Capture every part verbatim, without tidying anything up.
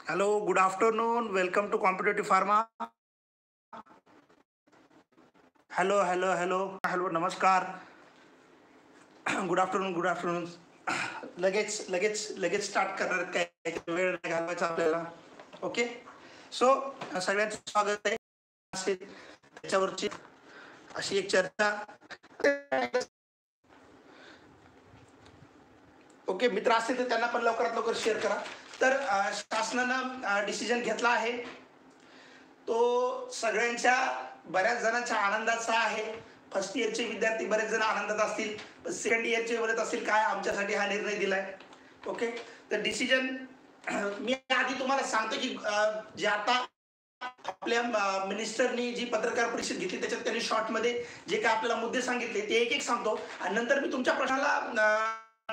Hello, good afternoon. Welcome to Competitive Pharma. Hello, hello, hello, hello, नमस्कार. Good afternoon, good afternoon. लगेच लगेच लगेच start करणार आहेत, काय वेळ नाही घालवायचा आपल्याला. ओके, सो सगळ्यांचं स्वागत आहे. असेल त्याच्यावरची अशी एक चर्चा. ओके, मित्र असतील तर त्यांना पण लवकरात लवकर शेअर करा. तर अ, शासनानं डिसिजन घेतला आहे, तो सगळ्यांच्या बऱ्याच जणांच्या आनंदाचा आहे. फर्स्ट इयरचे विद्यार्थी बरेच जण आनंदात असतील, पण सेकंड इयरचे बोलत असतील काय आमच्यासाठी हा निर्णय दिलाय. ओके, तर डिसिजन मी आधी तुम्हाला सांगतो की अ, जे आता आपल्या मिनिस्टरनी जी पत्रकार परिषद घेतली त्याच्यात त्यांनी शॉर्टमध्ये जे काय आपल्याला मुद्दे सांगितले ते एक एक सांगतो आणि नंतर मी तुमच्या प्रश्नाला अ,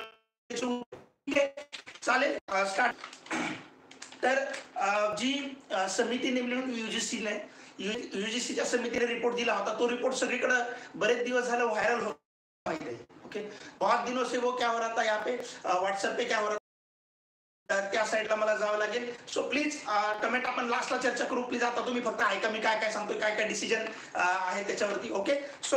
चालेल, स्टार्ट. तर अ, जी अ, समिती नेमली होती युजीसीने, युजीसीच्या समितीने रिपोर्ट दिला होता. तो रिपोर्ट सगळीकडे बरेच दिवस झालं व्हायरल होत आहे. ओके, बहुत दिनों से वो क्या हो रहा था यहाँ पे, व्हाट्सएप पे क्या हो रहा था, त्या साईडला मला जावं लागेल. सो प्लीज कमेंट आपण लास्टला चर्चा करू. प्लीज आता तुम्ही फक्त ऐका मी काय काय सांगतोय, काय काय डिसिजन आहे त्याच्यावरती. ओके, सो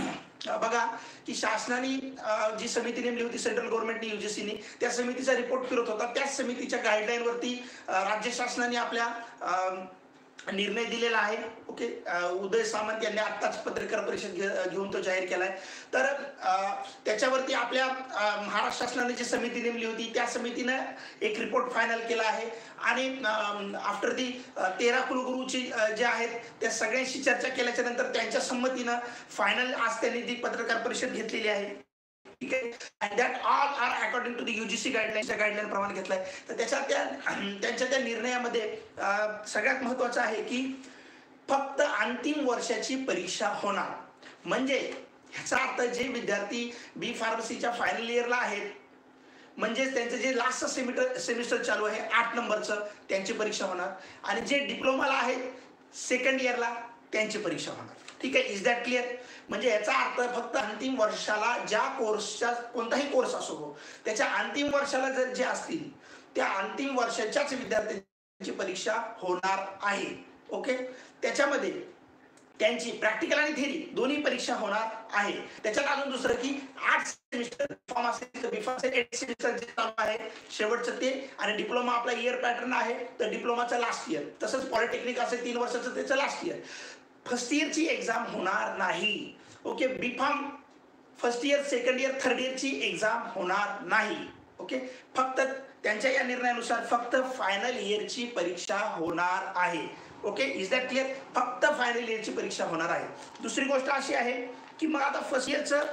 बघा की शासनाने अ, जी समिती नेमली होती सेंट्रल गव्हर्नमेंटनी युजीसीनी, त्या समितीचा रिपोर्ट फिरत होता. त्याच समितीच्या गाईडलाईन वरती अ, राज्य शासनाने आपल्या अ, निर्णय दिलेला आहे. ओके, अ, उदय सामंत यांनी आत्ताच पत्रकार परिषद घे घेऊन तो जाहीर केलाय. तर अ, त्याच्यावरती आपल्या अ, महाराष्ट्र शासनाने जी समिती नेमली होती त्या समितीनं एक रिपोर्ट फायनल केला आहे आणि आफ्टर दी तेरा कुलगुरूची अ, जे आहेत त्या सगळ्यांशी चर्चा केल्याच्या नंतर त्यांच्या संमतीनं फायनल आज त्यांनी ती पत्रकार परिषद घेतलेली आहे. ठीक आहे, and that all are according to the UGC गाईडलाईनच्या गाईडलाईन प्रमाणे घेतलाय. तर त्याच्या त्या त्यांच्या त्या निर्णयामध्ये अ, सगळ्यात महत्वाचं आहे की फक्त अंतिम वर्षाची परीक्षा होणार. म्हणजे ह्याचा अर्थ जे विद्यार्थी बी फार्मसीच्या फायनल इयरला आहेत, म्हणजेच त्यांचं जे लास्ट सेमिस्टर सेमिस्टर चालू आहे आठ नंबरचं, त्यांची परीक्षा होणार. आणि जे डिप्लोमाला आहेत सेकंड इयरला, त्यांची परीक्षा होणार. ठीक आहे, इज दॅट क्लिअर? म्हणजे याचा अर्थ फक्त अंतिम वर्षाला ज्या कोर्सच्या, कोणताही कोर्स असो हो, त्याच्या अंतिम वर्षाला जर जे असतील त्या अंतिम वर्षाच्याच विद्यार्थ्यांची परीक्षा होणार आहे. ओके, त्याच्यामध्ये त्यांची प्रॅक्टिकल आणि थेरी दोन्ही परीक्षा होणार आहे. त्याच्यात अजून दुसरं की आठ सेमिस्टर फॉर्म असेल तर एट सेमिस्टर जे चालू आहे शेवटचं ते, आणि डिप्लोमा आपला इयर पॅटर्न आहे तर डिप्लोमाचं लास्ट इयर, तसंच पॉलिटेक्निक असेल तीन वर्षाचं त्याचं लास्ट इयर. फर्स्ट इयरची एक्झाम होणार नाही. Okay, B pharm first year second year third इयरची एक्झाम होणार नाही. ओके, फक्त त्यांच्या या निर्णयानुसार फक्त फायनल इयरची परीक्षा होणार आहे. Okay, is that clear? फक्त फायनल इयरची परीक्षा होणार आहे. दुसरी गोष्ट अशी आहे की मग आता फर्स्ट इयरचं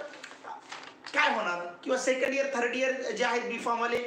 काय होणार किंवा सेकंड इयर थर्ड इयर जे आहेत बी फॉर्म वाले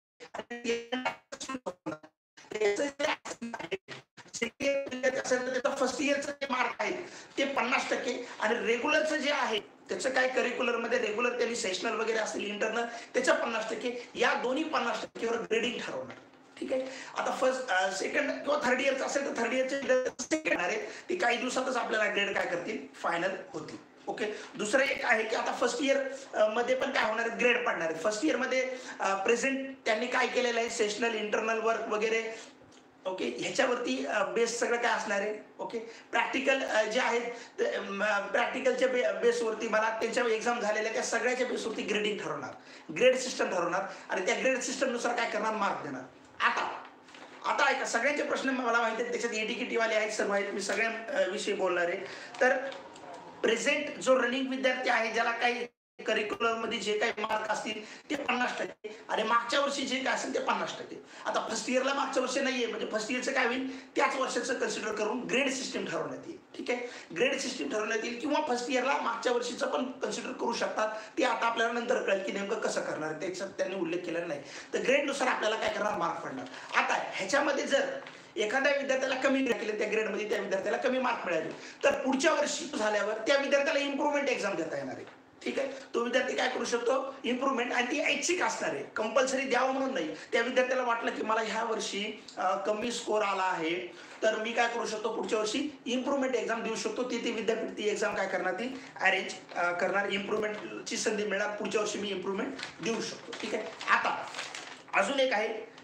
फर्स्ट इयरचं जे मार्क आहेत ते पन्नास टक्के आणि रेग्युलरचं जे आहे त्याचं काय करिक्युलर मध्ये रेग्युलर त्यांनी सेशनल वगैरे असतील इंटरनल त्याच्या पन्नास टक्के, या दोन्ही पन्नास टक्केवर ग्रेडिंग ठरवणार. ठीक आहे, आता फर्स्ट सेकंड किंवा थर्ड इयरचं असेल तर थर्ड इयरचे येणार आहे ते काही दिवसातच आपल्याला ग्रेड काय करतील, फायनल होतील. ओके, दुसरं एक आहे की आता फर्स्ट इयर मध्ये पण काय होणार आहे, ग्रेड पडणार आहे. फर्स्ट इयर मध्ये प्रेझेंट त्यांनी काय केलेलं आहे, सेशनल इंटरनल वर्क वगैरे. ओके, ह्याच्यावरती बेस सगळं काय असणार आहे. ओके, प्रॅक्टिकल जे आहेत प्रॅक्टिकलच्या बे बेसवरती मला त्यांच्या एक्झाम झालेल्या त्या सगळ्याच्या बेसवरती ग्रेडिंग ठरवणार, ग्रेड सिस्टम ठरवणार आणि त्या ग्रेड सिस्टमनुसार काय करणार, मार्क देणार. आता आता ऐका, सगळ्यांचे प्रश्न मला माहिती आहेत, त्याच्यात एटीकेटी वाले आहेत, सर्व आहेत, मी सगळ्या विषयी बोलणार आहे. तर प्रेझेंट जो रनिंग विद्यार्थी आहे ज्याला काही करिक्युलर मध्ये जे काही मार्क असतील ते पन्नास टक्के आणि मागच्या वर्षी जे काय असेल ते पन्नास टक्के. आता फर्स्ट इयरला मागच्या वर्षी नाहीये म्हणजे फर्स्ट इयरचं काय होईल, त्याच वर्षाचं कन्सिडर करून ग्रेड सिस्टम ठरवण्यात येईल. ठीक आहे, ग्रेड सिस्टम ठरवण्यात येईल किंवा फर्स्ट इयरला मागच्या वर्षीचं पण कन्सिडर करू शकतात. ते आता आपल्याला नंतर कळेल की नेमकं कसं करणार, त्याच्यात त्यांनी उल्लेख केलेला नाही. तर ग्रेडनुसार आपल्याला काय करणार, मार्क पडणार. आता ह्याच्यामध्ये जर एखाद्या विद्यार्थ्याला कमी केले त्या ग्रेडमध्ये, त्या विद्यार्थ्याला कमी मार्क मिळाले तर पुढच्या वर्षी झाल्यावर त्या विद्यार्थ्याला इम्प्रुव्हमेंट एक्झाम देता येणार आहे. ठीक आहे, तो विद्यार्थी काय करू शकतो, इम्प्रुव्हमेंट, आणि ती ऐच्छिक असणार आहे, कंपल्सरी द्यावं म्हणून नाही. त्या विद्यार्थ्याला वाटलं की मला ह्या वर्षी कमी स्कोर आला आहे तर मी काय करू शकतो, पुढच्या वर्षी इम्प्रुव्हमेंट एक्झाम देऊ शकतो. ती ती विद्यापीठ ती एक्झाम काय करणार, ती अरेंज करणार, इम्प्रुव्हमेंटची संधी मिळणार, पुढच्या वर्षी मी इम्प्रुव्हमेंट देऊ शकतो. ठीक आहे, आता अजून एक आहे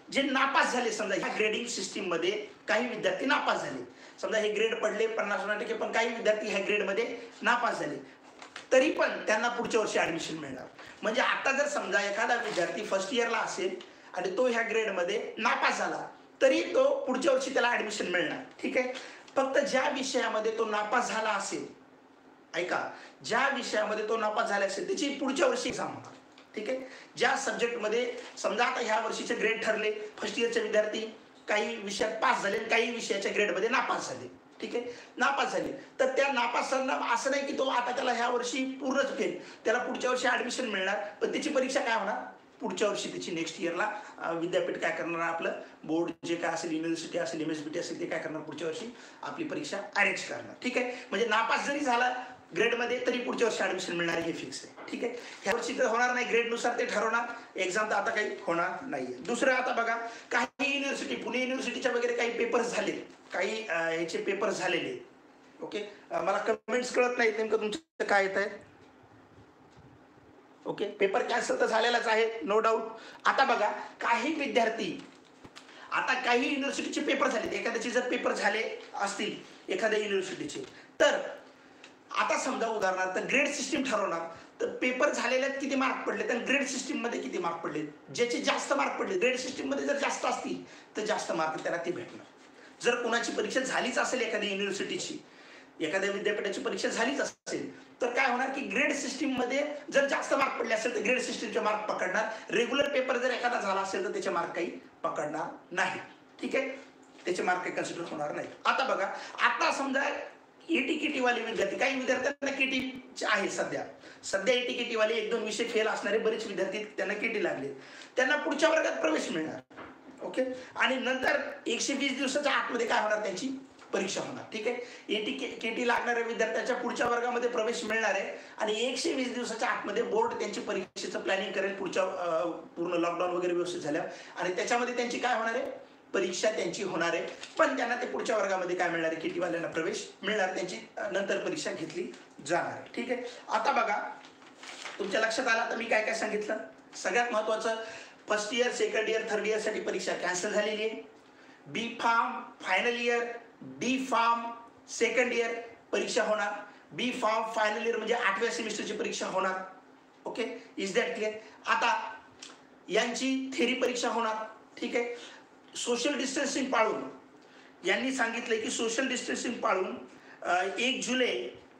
जे नापास झाले, समजा ह्या ग्रेडिंग सिस्टीम मध्ये काही विद्यार्थी नापास झाले, समजा हे ग्रेड पडले पन्नास टक्के, पण काही विद्यार्थी ह्या ग्रेड मध्ये नापास झाले, तरी पण त्यांना पुढच्या वर्षी ऍडमिशन मिळणार. म्हणजे आता जर समजा एखादा विद्यार्थी फर्स्ट इयरला असेल आणि तो ह्या ग्रेड मध्ये नापास झाला, तरी तो पुढच्या वर्षी त्याला ऍडमिशन मिळणार. ठीक आहे. फक्त ज्या विषयामध्ये तो नापास झाला असेल, ऐका, ज्या विषयामध्ये तो नापास झाला असेल त्याची पुढच्या वर्षी एक्झाम होणार. ठीक आहे. ज्या सब्जेक्टमध्ये समजा आता ह्या वर्षीचे ग्रेड ठरले, फर्स्ट इयरचे विद्यार्थी काही विषयात पास झाले, काही विषयाच्या ग्रेडमध्ये नापास झाले. ठीक आहे. नापास झाले तर त्या नापासांना असं नाही की तो आता त्याला ह्या वर्षी पूर्णच फेल, त्याला पुढच्या वर्षी ऍडमिशन मिळणार, पण त्याची परीक्षा काय होणार, पुढच्या वर्षी त्याची नेक्स्ट इयरला विद्यापीठ काय करणार, आपलं बोर्ड जे काय असेल, युनिव्हर्सिटी असेल, एम एस बी टी असेल, ते काय करणार, पुढच्या वर्षी आपली परीक्षा अरेंज करणार. ठीक आहे. म्हणजे नापास जरी झाला ग्रेडमध्ये तरी पुढच्या वर्षी ऍडमिशन मिळणार हे फिक्स आहे. ठीक आहे. ह्या वर्षी तर होणार नाही, ग्रेडनुसार ते ठरवणार, एक्झाम तर आता काही होणार नाहीये. दुसरं आता बघा, काही युनिव्हर्सिटी, पुणे युनिव्हर्सिटीच्या वगैरे काही पेपर्स झाले, काही याचे पेपर झालेले. ओके. मला कमेंट्स कळत नाहीत नेमकं तुमचं काय येत आहे. ओके. पेपर कॅन्सल तर झालेलाच आहे, नो डाऊट. आता बघा, काही विद्यार्थी, आता काही युनिव्हर्सिटीचे पेपर झाले, एखाद्याचे जर पेपर झाले असतील एखाद्या युनिव्हर्सिटीचे, तर आता समजा उदाहरणार्थ ग्रेड सिस्टीम ठरवणार, तर पेपर झालेल्यात किती मार्क पडले, तर ग्रेड सिस्टीम मध्ये किती मार्क पडले, ज्याचे जास्त मार्क पडले, ग्रेड सिस्टीम मध्ये जर जास्त असतील तर जास्त मार्क त्याला ते भेटणार. जर कोणाची परीक्षा झालीच असेल, एखाद्या युनिव्हर्सिटीची, एखाद्या विद्यापीठाची परीक्षा झालीच असेल, तर काय होणार की ग्रेड सिस्टीम मध्ये जर जास्त मार्क पडले असेल तर ग्रेड सिस्टीमचे मार्क पकडणार, रेग्युलर पेपर जर एखादा झाला असेल तर त्याचे मार्क काही पकडणार नाही. ठीक आहे. त्याचे मार्क काही कन्सिडर होणार नाही. आता बघा, आता समजा एटी केटी वाले विद्यार्थी, काही विद्यार्थ्यांना केटी आहे सध्या, सध्या एटी केटी वाले एक दोन विषय फेल असणारे बरेच विद्यार्थी, त्यांना केटी लागले, त्यांना पुढच्या वर्गात प्रवेश मिळणार. ओके. आणि नंतर एकशे वीस दिवसाच्या आतमध्ये काय होणार, त्यांची परीक्षा होणार. ठीक आहे. एटी केटी लागणाऱ्या विद्यार्थ्यांच्या पुढच्या वर्गामध्ये प्रवेश मिळणार आहे आणि एकशे वीस दिवसाच्या आतमध्ये बोर्ड त्यांची परीक्षेचं प्लॅनिंग करेल, पुढच्या पूर्ण लॉकडाऊन वगैरे व्यवस्थित झाल्यावर, आणि त्याच्यामध्ये त्यांची काय होणार आहे, परीक्षा त्यांची होणार आहे. पण त्यांना ते पुढच्या वर्गामध्ये काय मिळणार आहे, केटीवाल्यांना प्रवेश मिळणार, त्यांची नंतर परीक्षा घेतली जाणार आहे. ठीक आहे. आता बघा, तुमच्या लक्षात आलं आता मी काय काय सांगितलं. सगळ्यात महत्वाचं, first year, second year, third year साठी परीक्षा कॅन्सल झालेली आहे. B pharm final year, D pharm second year परीक्षा होणार. बी फार्म फायनल इयर म्हणजे आठव्या सेमिस्टरची परीक्षा होणार. ओके. Is that clear. आता यांची थेरी परीक्षा होणार. ठीक आहे. सोशल डिस्टन्सिंग पाळून, यांनी सांगितलंय की सोशल डिस्टन्सिंग पाळून एक जुलै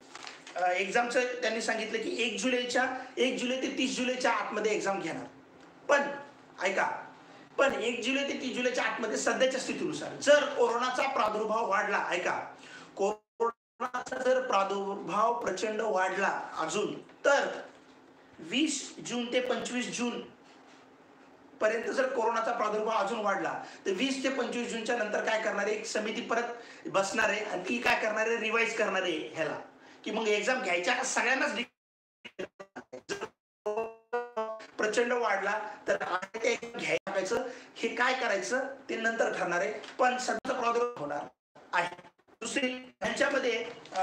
एक्झामचं त्यांनी सांगितलं की एक जुलैच्या एक जुलै ते तीस जुलैच्या आतमध्ये एक्झाम घेणार. पण ऐका, पण एक जुलै ते तीस जुलैच्या आतमध्ये सध्याच्या स्थितीनुसार जर कोरोनाचा प्रादुर्भाव वाढला, ऐका, कोरोनाचा जर प्रादुर्भाव प्रचंड वाढला अजून, तर वीस जून ते पंचवीस जून पर्यंत जर कोरोनाचा प्रादुर्भाव अजून वाढला तर वीस ते पंचवीस जूनच्या नंतर काय करणार आहे, एक समिती परत बसणार आहे आणि ती काय करणार आहे, रिवाइज करणार आहे ह्याला, की मग एक्झाम घ्यायच्या सगळ्यांनाच प्रचंड वाढला तर घ्यायचं, हे काय करायचं ते नंतर ठरणार आहे. पण सध्या प्रादुर्भाव होणार आहे. दुसरी ह्यांच्यामध्ये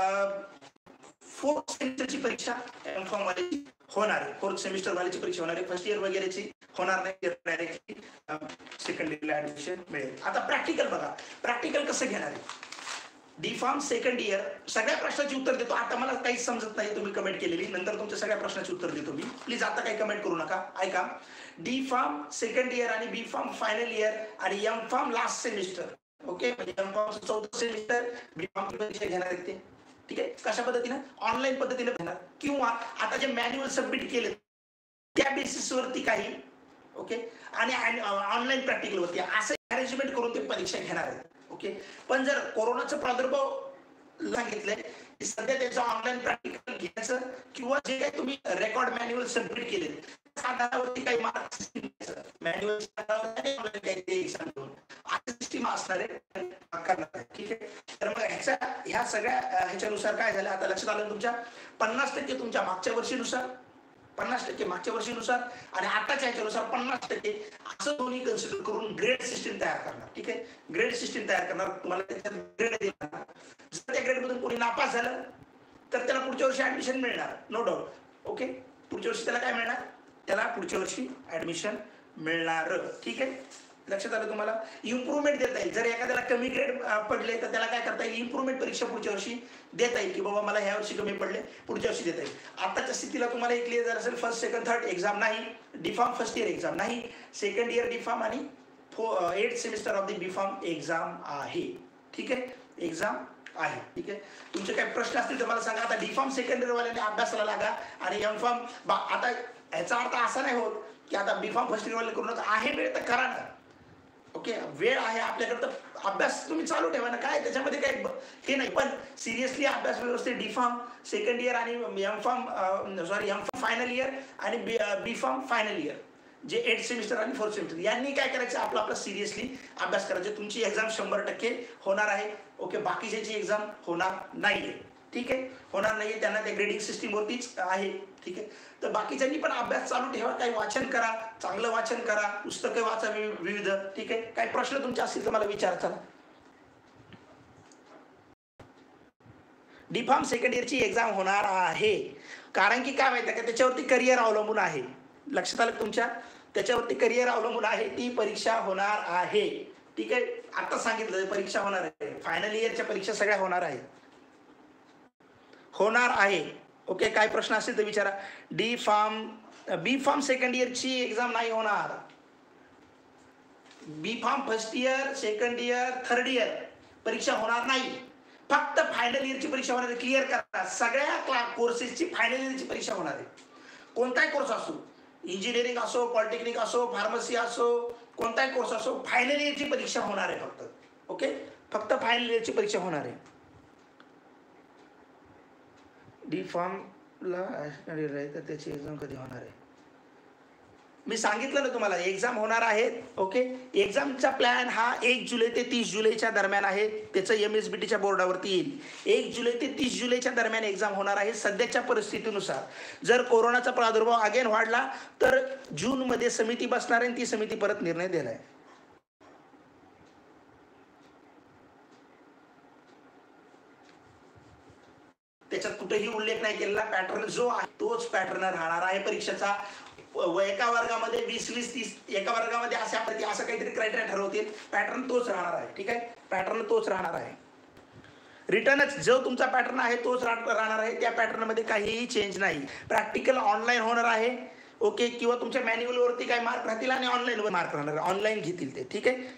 फोर्थ सेमिस्टरची परीक्षा एम फॉर्म वाल्याची होणार आहे, फोर्थ सेमिस्टर वाल्याची परीक्षा होणार आहे, फर्स्ट इयर वगैरेची होणार नाही, डायरेक्टली सेकंड इयरला ऍडमिशन मिळेल. आता प्रॅक्टिकल बघा, प्रॅक्टिकल कसं घेणार आहे. डी फार्म सेकंड इयर, सगळ्या प्रश्नाची उत्तर देतो. आता मला काहीच समजत नाही, तुम्ही कमेंट केलेली, नंतर तुमच्या सगळ्या प्रश्नाची उत्तर देतो मी, प्लीज आता काही कमेंट करू नका. ऐका, डी फार्म सेकंड इयर आणि बी फार्म फायनल इयर आणि M pharm last semester. Okay. म्हणजे एम फार्म चौथं सेमिस्टर, बी फार्म परीक्षा घेणार आहेत ते. ठीक आहे. कशा पद्धतीने, ऑनलाईन पद्धतीने घेणार किंवा आता जे मॅन्युअल सबमिट केले त्या बेसिसवरती काही. ओके. आणि ऑनलाईन प्रॅक्टिकल वरती असं अरेंजमेंट करून ते परीक्षा घेणार आहेत. ओके. पण जर कोरोनाचा प्रादुर्भाव सांगितलंय की सध्या त्याचं ऑनलाईन प्रॅक्टिकल घ्यायचं किंवा जे काही तुम्ही रेकॉर्ड मॅन्युअल सबमिट केले आधारावरती काही मार्क्स मॅन्युअल एक्झाम घेऊन असं सिस्टीम असणार आहे करणार आहे. ठीक आहे. तर मग ह्याच्या ह्या सगळ्या ह्याच्यानुसार काय झालं, आता लक्षात आलं तुमच्या पन्नास टक्के तुमच्या मागच्या वर्षीनुसार, पन्नास टक्के मागच्या वर्षीनुसार आणि आताच्या ह्याच्यानुसार पन्नास टक्के असं दोन्ही कन्सिडर करून ग्रेड सिस्टीम तयार करणार. ठीक आहे. ग्रेड सिस्टीम तयार करणार, तुम्हाला त्याच्यात ग्रेड देणार. जर त्या ग्रेडमधून कोणी नापास झालं तर त्याला पुढच्या वर्षी ऍडमिशन मिळणार, नो डाऊट. ओके. पुढच्या वर्षी त्याला काय मिळणार, त्याला पुढच्या वर्षी ऍडमिशन मिळणार. ठीक आहे. लक्षात आलं तुम्हाला. इम्प्रूव्हमेंट देता येईल. जर एखाद्याला कमी ग्रेड पडले तर त्याला काय करता येईल, इम्प्रूव्हमेंट परीक्षा पुढच्या वर्षी देता येईल, की बाबा मला ह्या वर्षी कमी पडले, पुढच्या वर्षी देता येईल. आताच्या स्थितीला तुम्हाला एक क्लिअर झालं असेल, फर्स्ट सेकंड थर्ड एक्झाम नाही, डीफार्म फर्स्ट इयर एक्झाम नाही, सेकंड इयर डीफार्म आणि eight semester of the B pharm exam आहे. ठीक आहे, एक्झाम आहे. ठीक आहे, तुमचे काही प्रश्न असतील तर मला सांगा. आता डीफार्म सेकंड इयर वाल्याने अभ्यासाला लागा आणि एम फार्म. आता ह्याचा अर्थ असा नाही होत की आता बीफार्म फर्स्ट इयर वाले करू नका, आहे वेळ तर करा ना. ओके, वेळ आहे आपल्याकडे तर अभ्यास तुम्ही चालू ठेवा ना, काय त्याच्यामध्ये काही हे नाही. पण सिरियसली अभ्यास व्यवस्थित डीफार्म सेकंड इयर आणि M pharm sorry M pharm final year आणि B B pharm final year जे एट सेमिस्टर आणि फोर्थ सेमिस्टर यांनी काय करायचं, आपला आपला सिरियसली अभ्यास करायचा. तुमची एक्झाम शंभर टक्के होणार आहे. ओके, बाकीच्याची एक्झाम होणार नाही आहे. ठीक आहे, होणार नाही, त्यांना त्या ग्रेडिंग सिस्टीमवरतीच आहे. ठीक आहे, तर बाकीच्यांनी पण अभ्यास चालू ठेवा, काही वाचन करा, चांगलं वाचन करा, पुस्तकं वाचा विविध. ठीक आहे, काही प्रश्न तुमचे असतील तर मला विचारा. चला, डीफार्म सेकंड इयरची एक्झाम होणार आहे, कारण की काय माहिती आहे का, त्याच्यावरती करिअर अवलंबून आहे. लक्षात आलं तुमच्या, त्याच्यावरती करिअर अवलंबून आहे, ती परीक्षा होणार आहे. ठीक आहे, आता सांगितलं परीक्षा होणार आहे, फायनल इयरच्या परीक्षा सगळ्या होणार आहे, होणार आहे. ओके, काय प्रश्न असतील तर विचारा. D pharm B pharm second इयरची एक्झाम नाही होणार, B pharm first year second year third year परीक्षा होणार नाही, फक्त फायनल इयरची परीक्षा होणार आहे. क्लिअर करा, सगळ्या क्लास कोर्सेसची फायनल इयरची परीक्षा होणार आहे. कोणताही कोर्स असो, इंजिनिअरिंग असो, पॉलिटेक्निक असो, फार्मसी असो, कोणताही कोर्स असो, फायनल इयरची परीक्षा होणार आहे फक्त. ओके, फक्त फायनल इयरची परीक्षा होणार आहे. डी फॉर्मला तर त्याची एक्झाम कधी होणार आहे, मी सांगितलं ना तुम्हाला, एक्झाम होणार आहेत. ओके, एक्झामचा प्लॅन हा एक जुलै ते तीस जुलैच्या दरम्यान आहे. त्याचं एम एस बी टीच्या बोर्डावरती येईल. एक जुलै ते तीस जुलैच्या दरम्यान एक्झाम होणार आहे. सध्याच्या परिस्थितीनुसार जर कोरोनाचा प्रादुर्भाव अगेन वाढला तर जूनमध्ये समिती बसणार आहे, ती समिती परत निर्णय देणार आहे. त्याच्यात कुठेही उल्लेख नाही केलेला. पॅटर्न जो आहे तोच पॅटर्न राहणार आहे परीक्षेचा. एका वर्गामध्ये वीस वीस तीस, एका वर्गामध्ये अशा असं काहीतरी क्रायटेरिया ठरवतील, पॅटर्न तोच राहणार आहे. ठीक आहे, पॅटर्न तोच राहणार आहे. रिटर्नच जो तुमचा पॅटर्न आहे तोच राहणार आहे, त्या पॅटर्नमध्ये काहीही चेंज नाही. प्रॅक्टिकल ऑनलाईन होणार आहे. ओके, किंवा तुमच्या मॅन्युअलवरती काही मार्क राहतील आणि ऑनलाईनवर मार्क राहणार, ऑनलाईन घेतील ते. ठीक आहे,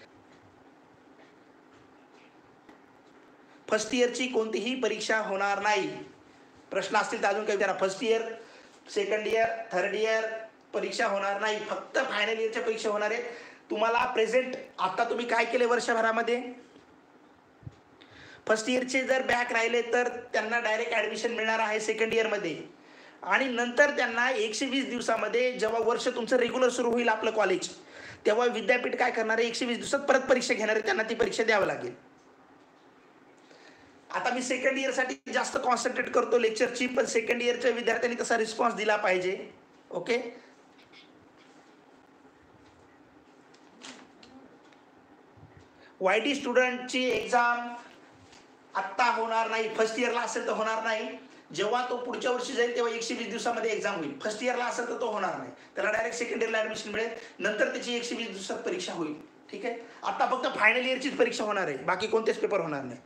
फर्स्ट इयरची कोणतीही परीक्षा होणार नाही. प्रश्न असतील तर अजून काही विचारा. First year second year third year परीक्षा होणार नाही, फक्त फायनल इयरच्या परीक्षा होणार आहेत. तुम्हाला प्रेझेंट आता तुम्ही काय केले वर्षभरामध्ये, फर्स्ट इयरचे जर बॅक राहिले तर त्यांना डायरेक्ट ॲडमिशन मिळणार आहे सेकंड इयरमध्ये, आणि नंतर त्यांना एकशे वीस दिवसामध्ये जेव्हा वर्ष तुमचं रेग्युलर सुरू होईल आपलं कॉलेज, तेव्हा विद्यापीठ काय करणार आहे, एकशे वीस दिवसात परत परीक्षा घेणार आहे, त्यांना ती परीक्षा द्यावी लागेल. आता मी सेकंड इयरसाठी जास्त कॉन्सन्ट्रेट करतो लेक्चरची, पण सेकंड इयरच्या विद्यार्थ्यांनी तसा रिस्पॉन्स दिला पाहिजे. ओके, वाय डी स्टुडंटची एक्झाम आत्ता होणार नाही. फर्स्ट इयरला असेल तर होणार नाही, जेव्हा तो पुढच्या वर्षी जाईल तेव्हा एकशे वीस दिवसामध्ये एक्झाम होईल. फर्स्ट इयरला असेल तर तो होणार नाही, त्याला डायरेक्ट सेकंड इयरला ॲडमिशन मिळेल, नंतर त्याची एकशे वीस दिवसात परीक्षा होईल. ठीक आहे, आता फक्त फायनल इयरचीच परीक्षा होणार आहे, बाकी कोणतेच पेपर होणार नाही.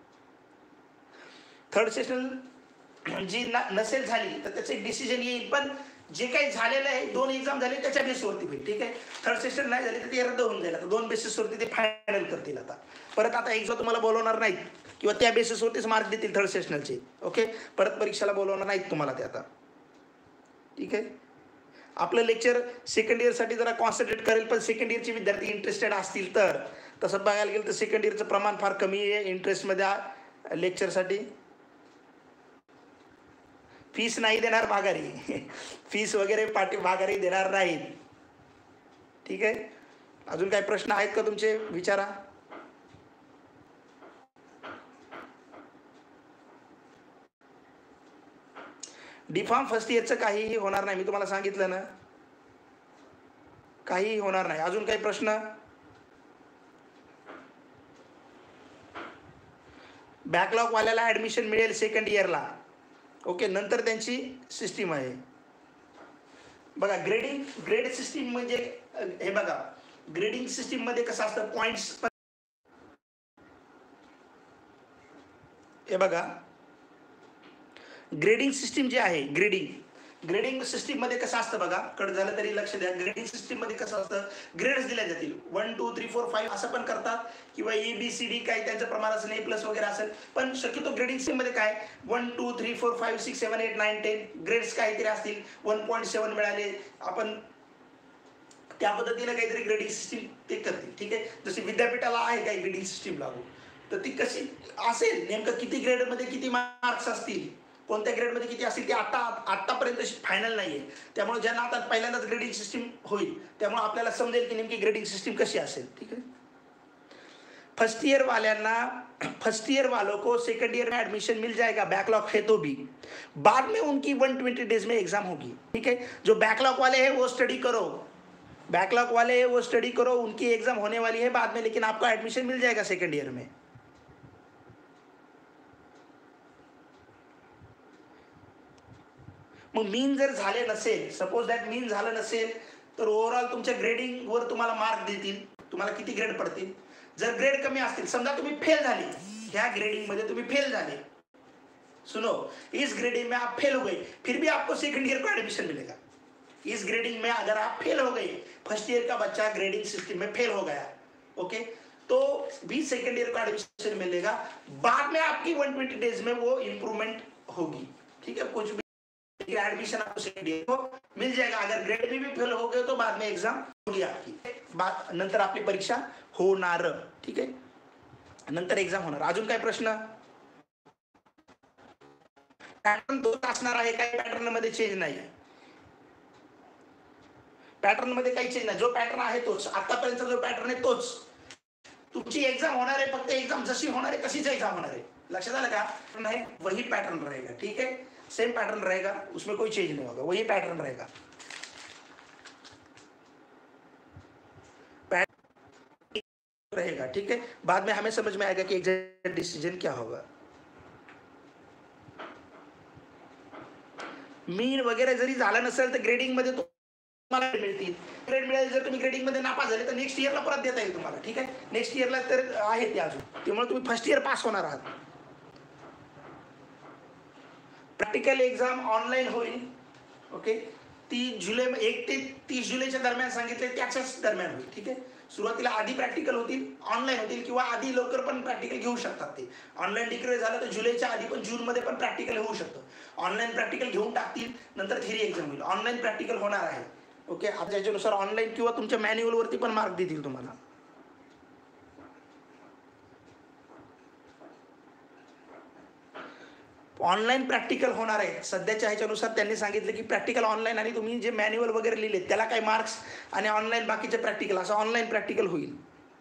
थर्ड सेशन जी नसेल झाली तर त्याचं एक डिसिजन येईल, पण जे काही झालेलं आहे दोन एक्झाम झाले त्याच्या बेसवरती होईल. ठीक आहे, थर्ड सेशन नाही झाली तर ते रद्द होऊन जाईल. आता दोन बेसिसवरती ते फायनल करतील. आता परत आता एक्झाम तुम्हाला बोलवणार नाहीत, किंवा त्या बेसिसवरतीच मार्क देतील थर्ड सेशनलचे. ओके, परत परीक्षेला बोलवणार नाहीत तुम्हाला ते आता. ठीक आहे, आपलं लेक्चर सेकंड इयरसाठी जरा कॉन्सन्ट्रेट करेल, पण सेकंड इयरचे विद्यार्थी इंटरेस्टेड असतील तर, तसं बघायला गेलं तर सेकंड इयरचं प्रमाण फार कमी आहे इंटरेस्टमध्ये लेक्चरसाठी. फीस नाही देणार माघारी, फीस वगैरे पाठी माघारी देणार नाहीत. ठीक आहे, अजून काही प्रश्न आहेत का तुमचे, विचारा. डीफार्म फर्स्ट इयरचं काहीही होणार नाही, मी तुम्हाला सांगितलं ना, काहीही होणार नाही. अजून काही प्रश्न. बॅकलॉग वाल्याला ॲडमिशन मिळेल सेकंड इयरला. ओके, नंतर त्यांची सिस्टीम आहे. बघा ग्रेडिंग, ग्रेड सिस्टीम म्हणजे हे बघा, ग्रेडिंग सिस्टीम मध्ये कसं असतं, पॉइंट्स. हे बघा, ग्रेडिंग सिस्टीम जे आहे, ग्रेडिंग ग्रेडिंग सिस्टीम मध्ये कसं असतं बघा, कट झालं तरी लक्ष द्या. ग्रेडिंग सिस्टीम मध्ये कसं असतं, ग्रेड्स दिल्या जातील, one two three four five असं पण करतात, किंवा ए बी सी डी काही त्यांचं प्रमाण असेल, ए प्लस वगैरे असेल. पण शक्यतो ग्रेडिंग सिस्टीम मध्ये काय, one two three four five six seven eight nine ten grades काहीतरी असतील. वन पॉईंट सेवन मिळाले, आपण त्या पद्धतीने काहीतरी ग्रेडिंग सिस्टीम ते करतील. ठीक आहे, जशी विद्यापीठाला आहे काही ग्रेडिंग सिस्टीम लागू, तर ती कशी असेल, नेमकं किती ग्रेडमध्ये किती मार्क्स असतील, कोणत्या ग्रेडमध्ये किती असतील, ते आता आतापर्यंत फायनल नाही आहे. त्यामुळे ज्यांना आता पहिल्यांदाच ग्रेडिंग सिस्टीम होईल, त्यामुळे आपल्याला समजेल की नेमकी ग्रेडिंग सिस्टीम कशी असेल. ठीक आहे, फर्स्ट ईयर वाल्यांना, फर्स्ट ईयर वालों को सेकंड ईयर में एडमिशन मिल जाएगा, बैकलॉग है तो भी. बाद में उनकी वन ट्वेंटी डेज में एग्जाम होगी. ठीक है, जो बैकलॉग वाले हैं वो स्टडी करो, बैकलॉग वाले हैं वो स्टडी करो, उनकी एग्जाम होने वाली है बाद में, लेकिन आपको एडमिशन मिल जाएगा सेकंड ईयर में. मग मीन जर झाले नसेल, सपोज दॅट मीन झालं नसेल, तर ओव्हरऑल तुमच्या ग्रेडिंगवर तुम्हाला मार्क देतील, तुम्हाला किती ग्रेड पडतील. जर ग्रेड कमी असतील, समजा तुम्ही फेल झाले, ह्या ग्रेडिंग मध्ये तुम्ही फेल झाले, सुनो, इस ग्रेडिंग में आप फेल हो गए, फिर भी आपको सेकंड ईयर को एडमिशन मिलेगा. इस ग्रेडिंग में अगर आप फेल हो गए, फर्स्ट ईयर का बच्चा ग्रेडिंग सिस्टम में फेल हो गया, ओके, तो भी सेकंड ईयर को एडमिशन मिलेगा. बाद में आपकी वन ट्वेंटी डेज में वो इंप्रूवमेंट होगी. ठीक है, कुछ भी एडमिशन आपको सेकंड ईयर को मिल जाएगा. अगर ग्रेड में भी फेल हो गए तो बाद में एग्जाम होगी आपकी, बाद नंतर आपली परीक्षा होणार. ठीक आहे, नंतर एग्जाम होणार. अजून काय प्रश्न? पॅटर्न तोच असणार आहे, काही पॅटर्न मध्ये चेंज नाही. पॅटर्न मध्ये काही चेंज नाही, जो पॅटर्न आहे तोच, आतापर्यंतचा जो पॅटर्न आहे तोच. तुमची एग्जाम होणार आहे, फक्त एग्जाम जशी होणार आहे तशीच एग्जाम होणार आहे. लक्षात आलं का? नाही, वही पैटर्न रहेगा. ठीक है, सेम पैटर्न रहेगा, उसमें कोई चेंज नहीं होगा, वही पैटर्न रहेगा. रहेगा. ठीक है, बाद में हमें समझ में आएगा कि एग्जैक्ट डिसीजन क्या होगा. मीन वगैरे जरी झालं नसेल तर ग्रेडिंग मध्ये तुम्हाला मिळतील. ग्रेड मिळाले, जर तुम्ही ग्रेडिंग मध्ये नापास झाले तर नेक्स्ट इयरला परत देता येईल तुम्हाला. ठीक आहे, नेक्स्ट इयरला तर आहे ते अजून, त्यामुळे तुम्ही फर्स्ट इयर पास होणार आहात. प्रॅक्टिकल एग्जाम ऑनलाईन होईल. ओके, तीस जुलै, एक ते तीस जुलैच्या दरम्यान सांगितले, त्याच्याच दरम्यान होईल. ठीक आहे, सुरुवातीला आधी प्रॅक्टिकल होतील, ऑनलाईन होतील, किंवा आधी लवकर पण प्रॅक्टिकल घेऊ शकतात. ते ऑनलाईन डिक्लेअर झालं तर जुलैच्या आधी पण जून मध्ये पण प्रॅक्टिकल होऊ शकतं. ऑनलाईन प्रॅक्टिकल घेऊन टाकतील, नंतर थिअरी एक्झाम होईल. ऑनलाईन प्रॅक्टिकल होणार आहे. ओके, आता याच्यानुसार ऑनलाईन किंवा तुमच्या मॅन्युअल वरती पण मार्क देतील तुम्हाला. ऑनलाईन प्रॅक्टिकल होणार आहे. सध्याच्या ह्याच्यानुसार त्यांनी सांगितलं की प्रॅक्टिकल ऑनलाईन, आणि तुम्ही जे मॅन्युअल वगैरे लिहिले त्याला काही मार्क्स, आणि ऑनलाईन बाकीचे प्रॅक्टिकल, असं ऑनलाईन प्रॅक्टिकल होईल.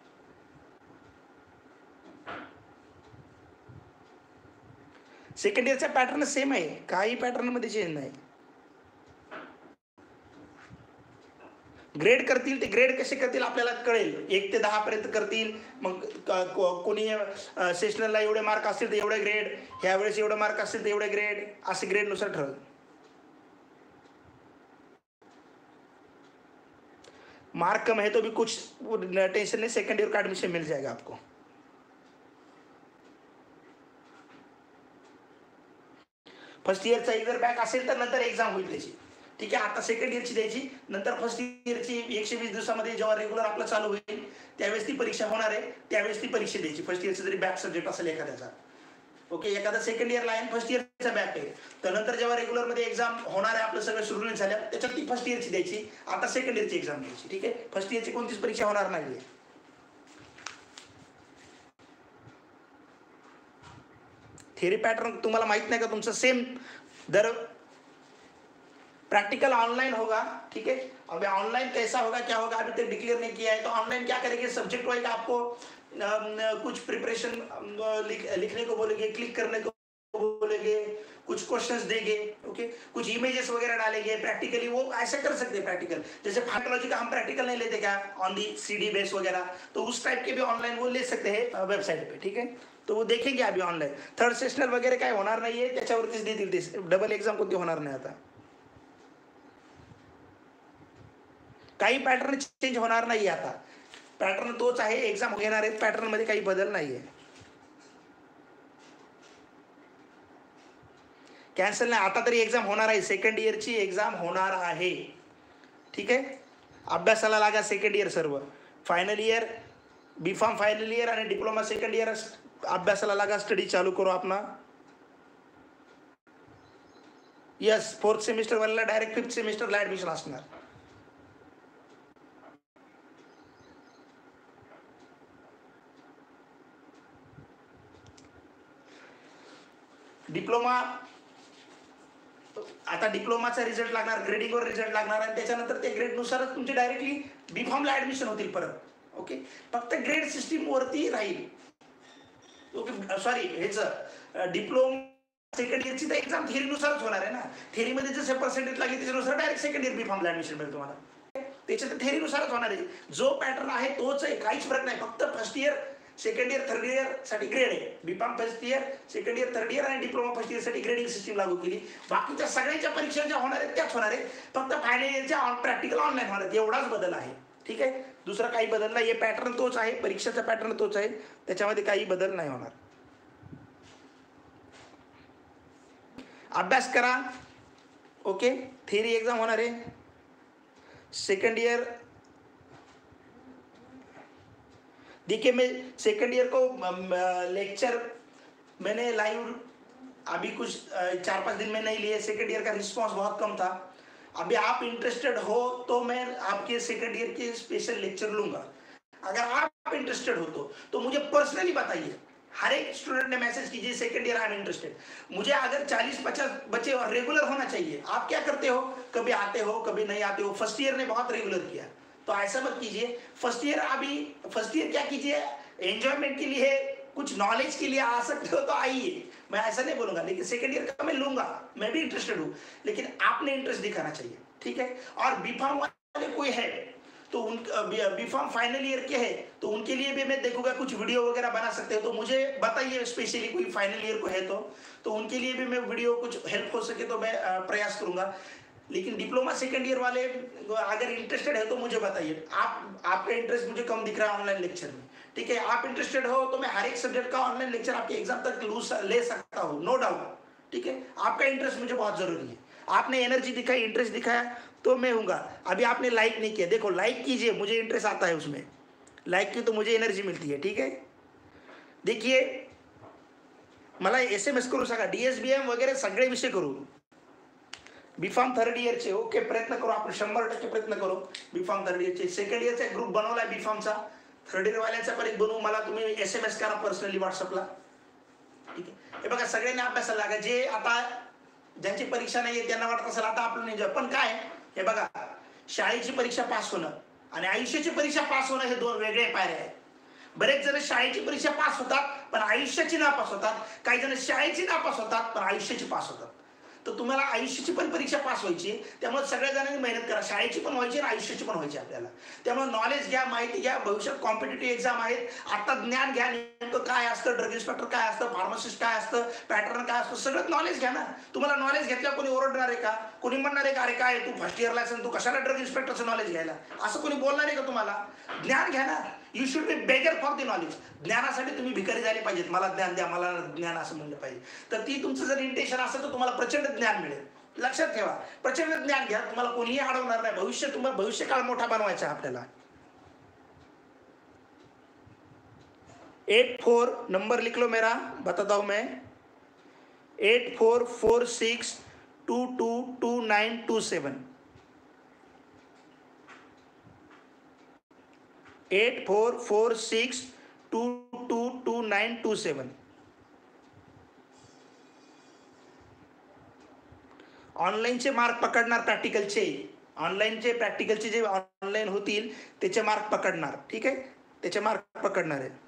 सेकंड इयरचा पॅटर्न सेम आहे, काही पॅटर्न मध्ये चेंज नाही. ग्रेड करतील, ते ग्रेड कसे करतील आपल्याला कळेल. एक ते दहा पर्यंत करतील, मग कोणी सेशनलला एवढे मार्क असतील तर एवढे ग्रेड, ह्या वेळेस एवढे मार्क असतील तर एवढे ग्रेड, असे ग्रेडनुसार ठरवलं. मार्क कम है तो भी कुछ टेंशन नहीं, सेकंड ईयर का एडमिशन मिल जाएगा आपको. फर्स्ट इयरचा एक जर बॅक असेल तर नंतर एक्झाम होईल त्याची. ठीक आहे, आता सेकंड इयरची द्यायची, नंतर फर्स्ट इयरची एकशे वीस दिवसामध्ये जेव्हा रेग्युलर आपलं चालू होईल त्यावेळेस ती परीक्षा होणार आहे, त्यावेळेस ती परीक्षा द्यायची. फर्स्ट इयरचा जरी बॅक सब्जेक्ट असेल एखाद्याचा, ओके, एखादा सेकंड इयरला आहे, फर्स्ट इयरचा बॅक आहे, तर नंतर जेव्हा रेग्युलरमध्ये एक्झाम होणार आहे, आपलं सगळं सुरळीत झालं, त्याच्यात ती फर्स्ट इयरची द्यायची. आता सेकंड इयरची एक्झाम द्यायची. ठीक आहे, फर्स्ट इयरची कोणतीच परीक्षा होणार नाही. थियरी पैटर्न तुम्हाला माहित नहीं का, तुमसे सेम दर प्रैक्टिकल ऑनलाइन होगा. ठीक है, अब ऑनलाइन कैसा होगा क्या होगा अभी तक डिक्लेयर नहीं किया है. तो ऑनलाइन क्या करेंगे, सब्जेक्ट वाइज आपको कुछ प्रिपरेशन लिख, लिखने को बोलेंगे, क्लिक करने को बोलेंगे, कुछ क्वेश्चंस देंगे. ओके, कुछ इमेजेस वगैरह डालेंगे प्रैक्टिकली, वो ऐसा कर सकते हैं प्रैक्टिकल. जैसे फार्माकोलॉजी का हम प्रैक्टिकल नहीं लेते क्या ऑन दी सीडी बेस वगैरह, तो उस टाइप के भी ऑनलाइन वो ले सकते हैं वेबसाइट पे. ठीक है, तो वो देखेंगे अभी ऑनलाइन. थर्ड सेशनल वगैरे काय होणार नाहीये, त्याच्यावरतीच देतील ते. डबल एक्झाम कोणती होणार नाही आता. काही पॅटर्न चेंज होणार नाही आता. पॅटर्न तोच आहे, एक्झाम घेणार आहेत, पॅटर्न मध्ये काही बदल नाहीये. कॅन्सल नाही, आता तरी एक्झाम होणार आहे, सेकंड इयरची एक्झाम होणार आहे. ठीक आहे, अभ्यासाला लागा सेकंड इयर सर्व, final year B pharm final year आणि डिप्लोमा सेकंड इयर अभ्यासाला लागा, स्टडी चालू करू आपला. यस, फोर्थ सेमिस्टर वाला डायरेक्ट फिफ्थ सेमिस्टरला ऍडमिशन असणार. डिप्लोमा आता डिप्लोमाचा रिझल्ट लागणार, ग्रेडिंगवर रिझल्ट लागणार आणि त्याच्यानंतर ते ग्रेडनुसारच तुमचे डायरेक्टली बी फॉर्मला ऍडमिशन होतील परत. ओके, फक्त ग्रेड सिस्टीम वरती राहील. ओके, सॉरी ह्याचं डिप्लोमा सेकंड इयरची तर एक्झाम थेरीनुसारच होणार आहे ना. थेरीमध्ये जसे पर्सेंटेज लागले त्याच्यानुसार डायरेक्ट सेकंड इयर बी फॉर्मला ऍडमिशन मिळेल तुम्हाला. त्याच्यात थेरीनुसारच होणार आहे, जो पॅटर्न आहे तोच आहे, काहीच फरक नाही. फक्त first year second year third year साठी ग्रेड आहे, B pharm first year second year third year आणि डिप्लोमा फर्स्ट इयर साठी ग्रेडिंग सिस्टीम लागू केली. बाकीच्या सगळ्यांच्या परीक्षा ज्या होणार आहेत त्याच होणार आहेत, फक्त फायनल इयरच्या प्रॅक्टिकल ऑनलाईन होणार आहेत, एवढाच बदल आहे. ठीक आहे, दुसरा काही बदल नाही. हे पॅटर्न तोच आहे, परीक्षेचा पॅटर्न तोच आहे, त्याच्यामध्ये काही बदल नाही होणार. अभ्यास करा. ओके, थियरी एग्जाम होणार आहे सेकंड ईयर. देखिए मैं सेकंड ईयर को लेक्चर मैंने लाइव अभी कुछ चार पाँच दिन में नहीं लिए, सेकंड ईयर का रिस्पांस बहुत कम था. अभी आप इंटरेस्टेड हो तो मैं आपके सेकंड ईयर के स्पेशल लेक्चर लूंगा. अगर आप इंटरेस्टेड हो तो, तो मुझे पर्सनली बताइए. हर एक स्टूडेंट ने मैसेज कीजिए second year I am interested. मुझे अगर चालीस पचास बच्चे और रेगुलर होना चाहिए. आप क्या करते हो, कभी आते हो कभी नहीं आते हो. फर्स्ट ईयर ने बहुत रेगुलर किया, तो ऐसा मत कीजिए. फर्स्ट ईयर अभी फर्स्ट ईयर क्या कीजिए, एंजॉयमेंट के लिए, कुछ नॉलेज के लिए आ सकते हो तो आइए, मैं ऐसा नहीं बोलूंगा. लेकिन सेकंड ईयर का मैं लूंगा, मैं भी इंटरेस्टेड हूँ, लेकिन आपने इंटरेस्ट दिखाना चाहिए. ठीक है, और बी फार्म वाले कोई है तो उन बी फार्म फाइनल ईयर के है तो उनके लिए भी मैं देखूंगा, कुछ वीडियो वगैरह बना सकते हो तो मुझे बताइए. स्पेशली कोई फाइनल ईयर को है तो तो उनके लिए भी मैं वीडियो कुछ हेल्प हो सके तो मैं प्रयास करूंगा. लेकिन डिप्लोमा सेकंड ईयर वाले अगर इंटरेस्टेड है तो मुझे बताइए. आप आपका इंटरेस्ट मुझे कम दिख रहा है ऑनलाइन लेक्चर में. ठीक है, आप इंटरेस्टेड हो तो मैं हर एक सब्जेक्ट का ऑनलाइन लेक्चर आपके एग्जाम तक ले सकता हूँ, नो डाउट. ठीक है, आपका इंटरेस्ट मुझे बहुत जरूरी है. आपने एनर्जी दिखाई, इंटरेस्ट दिखाया तो मैं हूँगा. अभी आपने लाइक नहीं किया, देखो लाइक कीजिए, मुझे इंटरेस्ट आता है उसमें. लाइक की तो मुझे एनर्जी मिळती आहे. ठीक आहे, देखिए मला एस एम एस करू सका, डी एस बी एम वगैरे सगळे विषय करू. बी फॉर्म थर्ड इयरचे ओके प्रयत्न करू आपण, शंभर टक्के प्रयत्न करू. बी फॉर्म थर्ड इयरचे सेकंड इयरचा ग्रुप बनवला बी फॉर्मचा, थर्ड इयर वाल्यांचा पण एक बनवू. मला तुम्ही एस एम एस करा पर्सनली व्हॉट्सअपला. ठीक आहे, हे बघा सगळ्यांनी अभ्यासाला लागा. जे आता ज्यांची परीक्षा नाही त्यांना वाटत असेल आता आपलं नाही, पण काय हे बघा, शाळेची परीक्षा पास होणं आणि आयुष्याची परीक्षा पास होणं हे दोन वेगळे पायऱ्या आहेत. बरेच जण शाळेची परीक्षा पास होतात पण आयुष्याची नापास होतात, काही जण शाळेची नापास होतात पण आयुष्याची पास होतात. तर तुम्हाला आयुष्याची पण परीक्षा पास व्हायची, त्यामुळे सगळ्या जणांनी मेहनत करा. शाळेची पण व्हायची आणि आयुष्याची पण व्हायची आपल्याला. त्यामुळे नॉलेज घ्या, माहिती घ्या. भविष्यात कॉम्पिटेटिव्ह एक्झाम आहेत, आता ज्ञान घ्या. नेमकं काय असतं, ड्रग इन्स्पेक्टर काय असतं, फार्मासिस्ट काय असतं, पॅटर्न काय असतं, सगळं नॉलेज घ्या ना. तुम्हाला नॉलेज घेतल्यावर कोणी ओरडणार आहे का, कोणी म्हणणार आहे का अरे काय तू फर्स्ट इयरला असेल तू कशाला ड्रग इन्स्पेक्टरचं नॉलेज घ्यायला, असं कोणी बोलणार आहे का तुम्हाला. ज्ञान घ्या ना. You should be beggar for the knowledge. ज्ञानासाठी तुम्ही भिकारी झाले पाहिजेत, मला ज्ञान द्या, मला ज्ञान असं म्हणलं पाहिजे. तर ती तुमचं जर इंटेन्शन असेल तर तुम्हाला प्रचंड ज्ञान मिळेल. लक्षात ठेवा, प्रचंड ज्ञान घ्या, तुम्हाला कोणीही अडवणार नाही. भविष्य तुम्हाला भविष्यकाळ मोठा बनवायचा आहे आपल्याला. एट फोर नंबर लिख लो मेरा, बताता हूं मैं. Eight four four six two two two nine two seven. Eight four four six two two two nine two seven. ऑनलाईनचे मार्क पकडणार, प्रॅक्टिकलचे ऑनलाईनचे प्रॅक्टिकलचे जे ऑनलाईन होतील त्याचे मार्क पकडणार. ठीक आहे, त्याचे मार्क पकडणार आहे.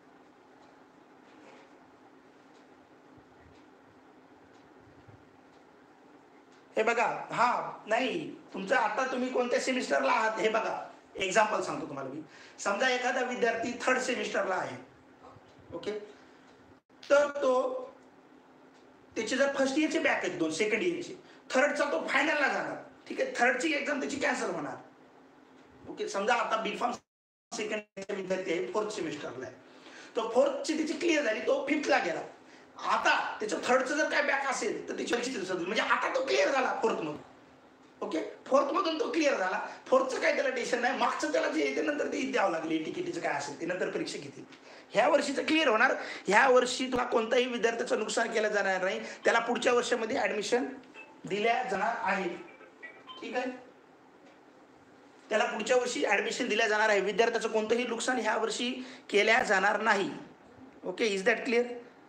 हे बघा, हा नाही तुमचं आता तुम्ही कोणत्या सेमिस्टरला आहात हे बघा. एक्झाम्पल सांगतो तुम्हाला मी. समजा एखादा विद्यार्थी थर्ड सेमिस्टरला आहे, ओके, तर तो त्याचे जर फर्स्ट इयरचे बॅक आहेत दोन, सेकंड इयरचे, थर्डचा तो फायनलला जाणार. ठीक आहे, थर्डची एक्झाम त्याची कॅन्सल होणार. ओके, समजा आता बी फॉर्म सेकंड विद्यार्थी आहे, फोर्थ सेमिस्टरला आहे. तो फोर्थची त्याची क्लिअर झाली, तो फिफ्थला गेला. आता त्याचं थर्डचं जर काय बॅक असेल तर त्याची परीक्षा म्हणजे आता तो क्लिअर झाला फोर्थ मधून. ओके, फोर्थ मधून तो क्लिअर झाला. फोर्थचं काय त्याला टेन्शन नाही, मागचं त्याला जे येते नंतर ते द्यावं लागले, तिकीटीचं काय असेल ते नंतर परीक्षा घेतील. ह्या वर्षीचं क्लिअर होणार. ह्या वर्षी तुला कोणताही विद्यार्थ्याचं नुकसान केलं जाणार नाही, त्याला पुढच्या वर्षामध्ये ऍडमिशन दिल्या जाणार आहे. ठीक आहे, त्याला पुढच्या वर्षी ऍडमिशन दिल्या जाणार आहे. विद्यार्थ्याचं कोणतंही नुकसान ह्या वर्षी केल्या जाणार नाही. Okay, is that clear?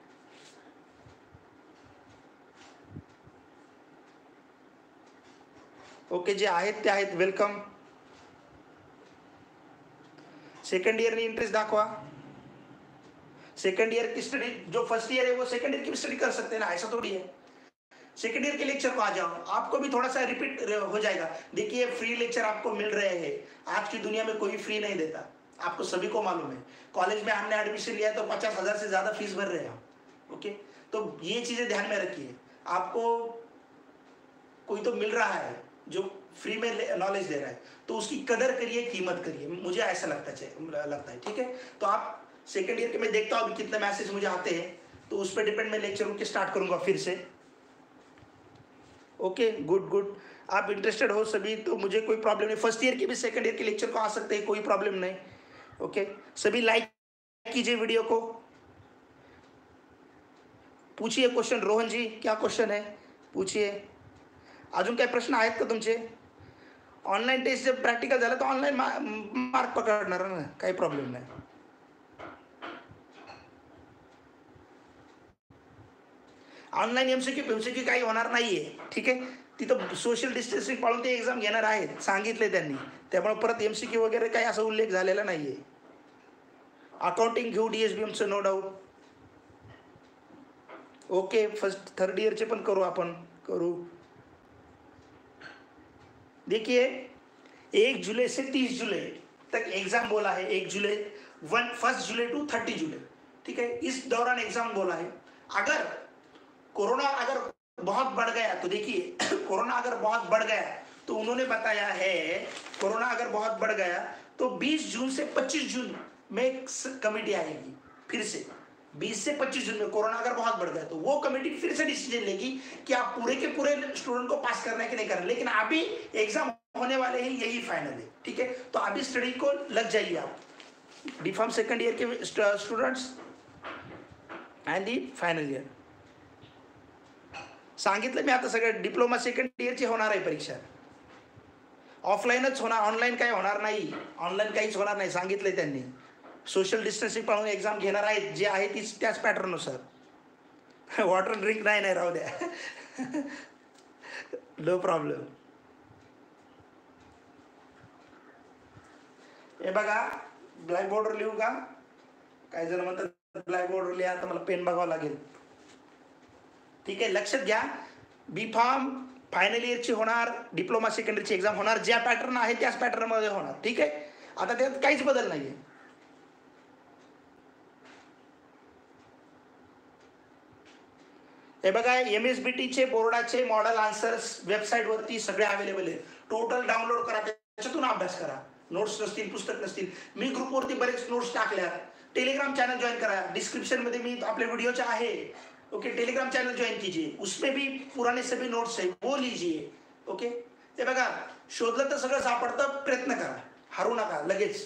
Okay, जे आहेत ते आहेत, वेलकम. सेकंड ईयर ने इंटरेस्ट दाखवा. सेकंड ईयर की स्टडी, जो फर्स्ट ईयर है वो सेकंड ईयर की भी स्टडी कर सकते हैं ना, ऐसा थोड़ी है. सेकंड ईयर के लेक्चर को आ जाओ, आपको भी थोड़ा सा रिपीट हो जाएगा. देखिए, फ्री लेक्चर आपको मिल रहे हैं. आज की दुनिया में कोई फ्री नहीं देता, आपको सभी को मालूम है. कॉलेज में हमने एडमिशन लिया तो पचास हजार से ज्यादा फीस भर रहे हैं. ओके, तो ये चीजें ध्यान में रखिए. आपको कोई तो मिल रहा है जो फ्री में नॉलेज दे रहा है, तो उसकी कदर करिए, कीमत करिए. मुझे ऐसा लगता है लगता है ठीक है. तो आप सेकंड ईयर के, मैं देखता हूँ अभी कितने मैसेज मुझे आते हैं, तो उस पर डिपेंड मैं लेक्चर के स्टार्ट करूंगा फिर से. Okay, good good. आप इंटरेस्टेड हो सभी तो मुझे कोई प्रॉब्लम नहीं. फर्स्ट ईयर के भी सेकंड ईयर के लेक्चर को आ सकते हैं, कोई प्रॉब्लम नहीं. ओके, सभी लाइक कीजिए वीडियो को. पूछिए क्वेश्चन. रोहन जी, क्या क्वेश्चन है, पूछिए. अजून काही प्रश्न आहेत का तुमचे? ऑनलाईन टेस्ट जर प्रॅक्टिकल झालं तर ऑनलाईन मार्क पकडणार ना, काही प्रॉब्लेम नाही. ऑनलाईन एमसीक्यू एमसीक्यू काही होणार नाहीये. ठीक आहे, तिथं सोशल डिस्टन्सिंग पाळून ते एक्झाम घेणार आहेत, सांगितले त्यांनी. त्यामुळे परत एमसीक्यू वगैरे काही असा उल्लेख झालेला नाहीये. अकाउंटिंग घेऊ डीएसबीएमचं, no doubt. Okay, first third ईयरचे पण करू, आपण करू. देखिए, एक जुलाई से तीस जुलाई तक एग्जाम बोला है. एक जुलाई one first July to thirty July. ठीक है, इस दौरान एग्जाम बोला है. अगर कोरोना अगर बहुत बढ़ गया तो देखिए, कोरोना अगर बहुत बढ़ गया तो उन्होंने बताया है, कोरोना अगर बहुत बढ़ गया तो बीस जून से पच्चीस जून में एक कमेटी आएगी फिर से. बीस से पच्चीस जून में कोरोना अगर बहुत बढ़ गया तो वो कमेटी फिर से डिसीजन लेगी कि आप पूरे के पूरे स्टूडेंट को पास करना है कि नहीं करना. लेकिन अभी एग्जाम होने वाले हैं, यही फाइनल है. ठीक है, तो अभी स्टडी को लग जाइए आप. डी फार्म सेकंड ईयर के students and the final year. सांगितलं मी आता, सगळं डिप्लोमा सेकंड ईयरची होणार आहे परीक्षा. ऑफलाईनच होणार, ऑनलाईन काही होणार नाही. ऑनलाईन काहीच होणार नाही, सांगितलंय त्यांनी. सोशल डिस्टन्सिंग पाळून एक्झाम घेणार आहेत, जे आहे तीच त्याच पॅटर्ननुसार. वॉटर ड्रिंक नाही नाही राहू द्या, नो प्रॉब्लेम. हे बघा, ब्लॅक बोर्डवर लिहू का? काही जण म्हणतात ब्लॅक बोर्डवर लिहा, आता मला पेन बघावं लागेल. ठीक आहे, लक्षात घ्या. बी फॉर्म फायनल इयरची होणार, डिप्लोमा सेकंड इयरची एक्झाम होणार, ज्या पॅटर्न आहे त्याच पॅटर्नमध्ये होणार. ठीक आहे, आता त्यात काहीच बदल नाहीये. हे बघा, एम एस बी टीचे बोर्डाचे मॉडेल आन्सर्स वेबसाईटवरती सगळे अवेलेबल आहेत. टोटल डाउनलोड करा, त्याच्यातून अभ्यास करा. नोट्स नसतील, पुस्तक नसतील, मी ग्रुपवरती बरेच नोट्स टाकल्या. टेलिग्राम चैनल ज्वाइन करा, डिस्क्रिप्शन में मी अपने वीडियोचे आहे. ओके, टेलिग्राम चैनल ज्वाइन कीजिए, उसमें भी पुराने सभी नोट्स है, वो लीजिए. ओके, हे बघा, शोधलं तर सगळं सापडतं, प्रयत्न करा, हरू नका लगेच.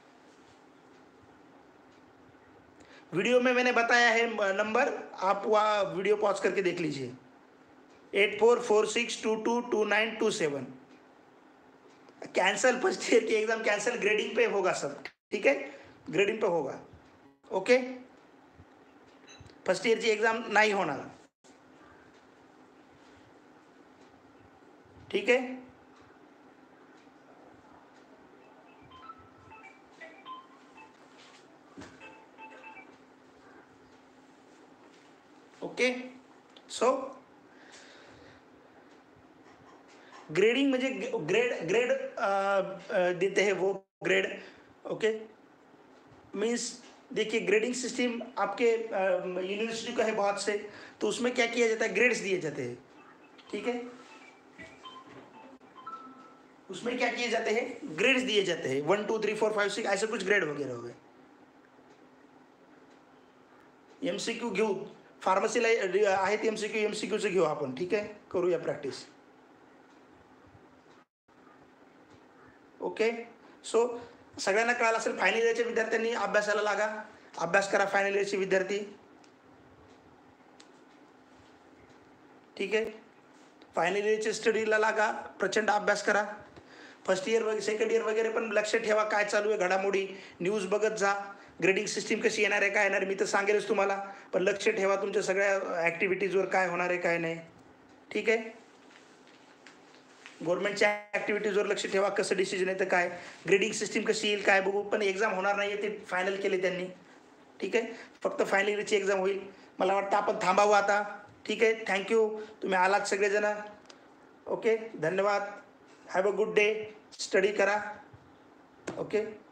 वीडियो में मैंने बताया है नंबर, आप वहाँ वीडियो पॉज करके देख लीजिए. Eight four four six two two two nine two seven. Cancel, first year की एग्जाम कैंसल, ग्रेडिंग पे होगा सब. ठीक है, ग्रेडिंग पे होगा. ओके, फर्स्ट ईयरची एग्जाम नाही होणार. ठीक है, ओके. सो ग्रेडिंग म्हणजे ग्रेड ग्रेड देते हैं वो ग्रेड. ओके, मीन्स देखिए, ग्रेडिंग सिस्टम आपके यूनिवर्सिटी का है बहुत से, तो उसमें क्या किया जाता है, ग्रेड्स दिए जाते हैं. ठीक है, उसमें क्या किए जाते हैं, ग्रेड्स दिए जाते हैं, one two three four five six ऐसे कुछ ग्रेड वगैरह हो गए. एमसीक्यू घेऊ, फार्मसीला आहेत एमसीक्यू, एमसीक्यूचं घेऊ आपण. ठीक आहे, करूया प्रॅक्टिस. ओके. सो सगळ्यांना कळालं असेल. फायनल इयरच्या विद्यार्थ्यांनी अभ्यासाला लागा, अभ्यास करा फायनल इयरचे विद्यार्थी. ठीक आहे, फायनल इयरच्या स्टडीला लागा, प्रचंड अभ्यास करा. फर्स्ट इयर वगैरे सेकंड इयर वगैरे पण लक्ष ठेवा काय चालू आहे घडामोडी, न्यूज बघत जा. ग्रेडिंग सिस्टीम कशी येणार आहे काय येणार मी तर सांगेलच तुम्हाला, पण लक्ष ठेवा तुमच्या सगळ्या ॲक्टिव्हिटीजवर काय होणार आहे काय नाही. ठीक आहे, गव्हर्नमेंटच्या ॲक्टिव्हिटीजवर लक्ष ठेवा, कसं डिसिजन येतं काय, ग्रेडिंग सिस्टीम कशी येईल काय बघू. पण एक्झाम होणार नाही आहे ते फायनल केले त्यांनी. ठीक आहे, फक्त फायनल इयरची एक्झाम होईल. मला वाटतं आपण थांबावं आता. ठीक आहे, थँक्यू, तुम्ही आलात सगळेजण. ओके, धन्यवाद. Have a good day. Study करा. ओके.